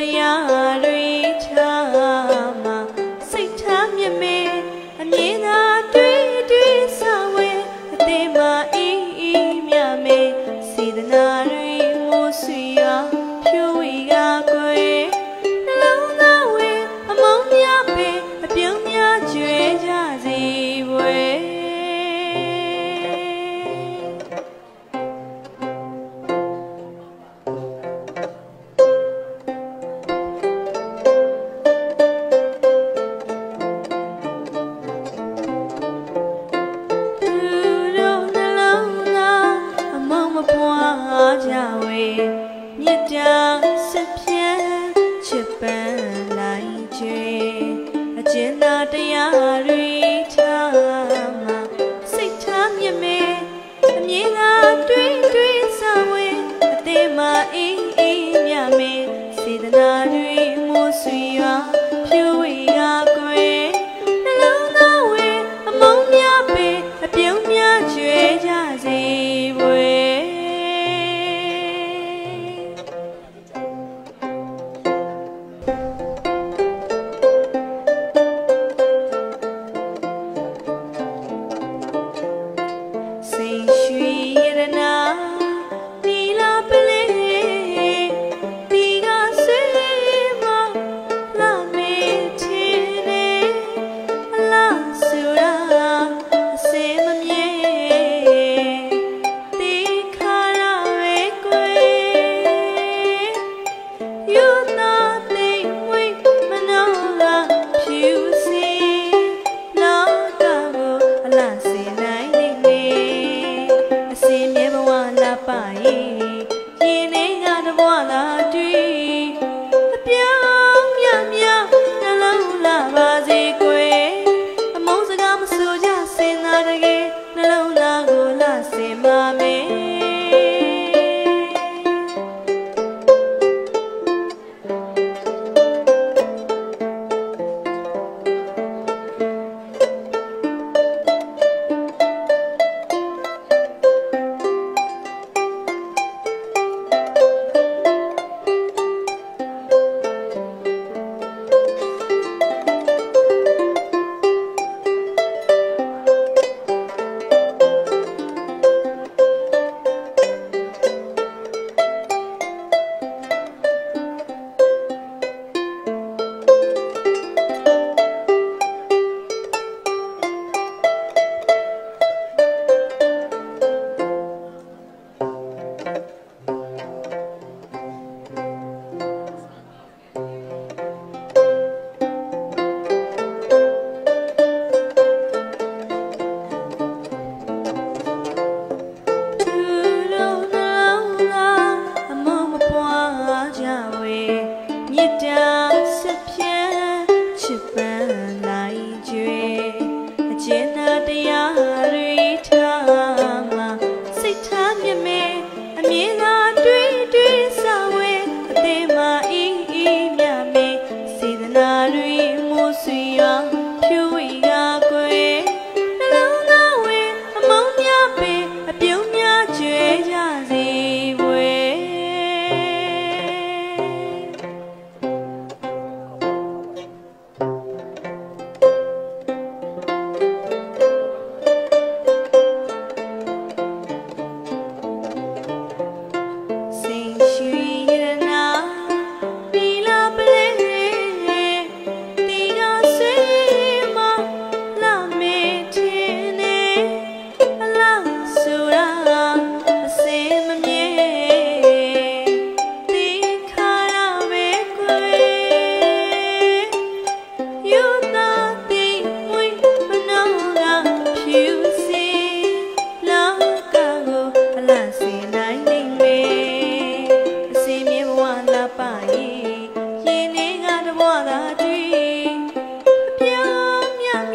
တရားတွေချမှာစိတ်ထားမြမဲအမြင်သာတွေ့တွေ့ဆောင်ဝဲအသေးမအေးအေးမြမဲစေတနာတွေမိုးဆွေရဖြူဝေကကွယ်နှလုံးသားဝဲအမုန်းများပဲအပြုံးများကျွဲကြစေဝဲကြဝေမြတ်တာစပြန့်ချစ်ပန်းလိုက်ကျွေအကျဉ်းသာတရားတွေထားမှာစိတ်ထားမြမဲအမြင်သာတွေ့တွေ့ဆောင်ဝဲအသေးမအေးအေးမြမဲစေတနာတွေမိုးဆွေရွာဖြူဝေကကွယ်နှလုံးသားဝဲအမုန်းများပဲအပြုံးများကျွဲကြစေဝဲ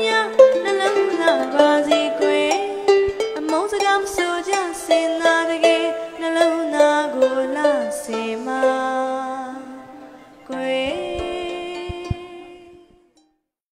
စကားမဆိုကြစင်သာတကယ်